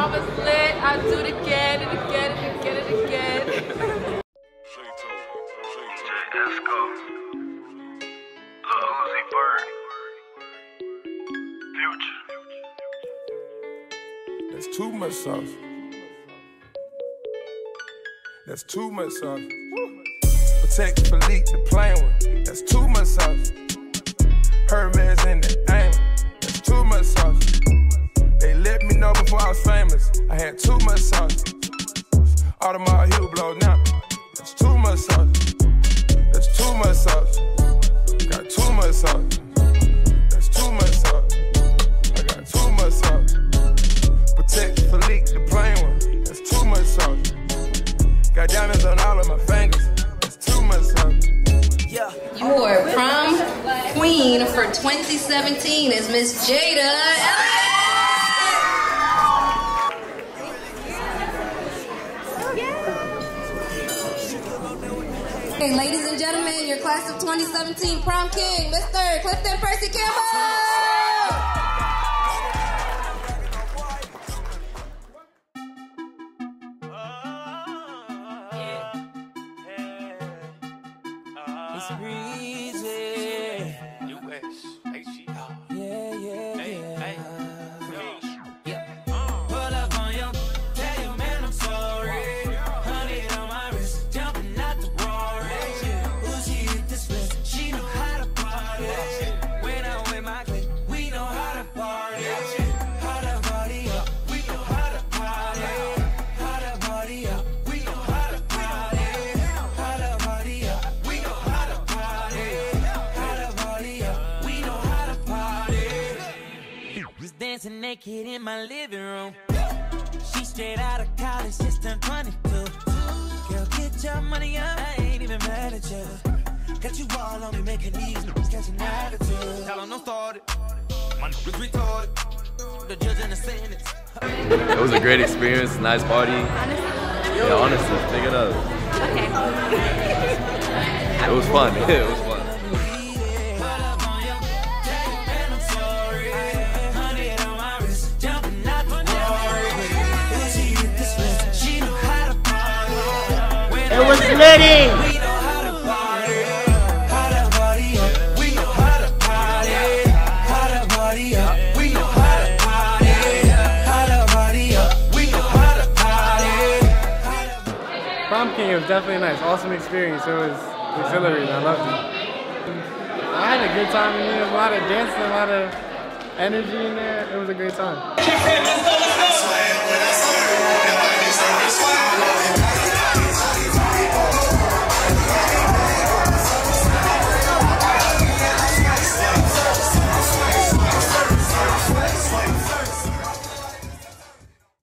prom was lit. I'll do it again and again and again and again. Let's go. Lil Uzi Vert. Future. That's too much sauce. That's too much sauce. Protect Philippe, the plain one. That's too much sauce. Hermes in the aim. That's too much sauce. They let me know before I was famous. I had too much sauce. Audemars heel blow now. That's too much sauce. That's too much sauce. Got too much sauce. That's too much sauce. I got too much sauce. Protect Philippe, the plain one. That's too much sauce. Got diamonds on all of my fingers. That's too much sauce. Yeah. Your prom queen for 2017 is Miss Jada. Okay, ladies and gentlemen, your class of 2017 prom king, Mr. Clifton Percy Campbell. It's breezy. US, HGR. Yeah, yeah, yeah. Pull up on you, tell you, man, I'm sorry. Honey on my wrist, jumping out the Rory. Uzi hit the split, she know how to party. When I'm with my clique, we know how to party. How to party up, we know how to party. How to party up, we know how to party. How to party up, we know how to party. How to party up, we know how to party. Was dancing naked in my living room. She straight out of college, just turned 22. Girl, get your money up, I ain't even mad at you. Got you all on me, making these niggas catch an attitude. Tell them don't start it, my niggas retarded. The judge and the sentence. It was a great experience, nice party. Yeah, honestly, pick it up. Okay. It was fun. It was fun. It was litty! Prom King, it was definitely nice. Awesome experience. It was exhilarating. I loved it. I had a good time in there. A lot of dancing, a lot of energy in there. It was a great time.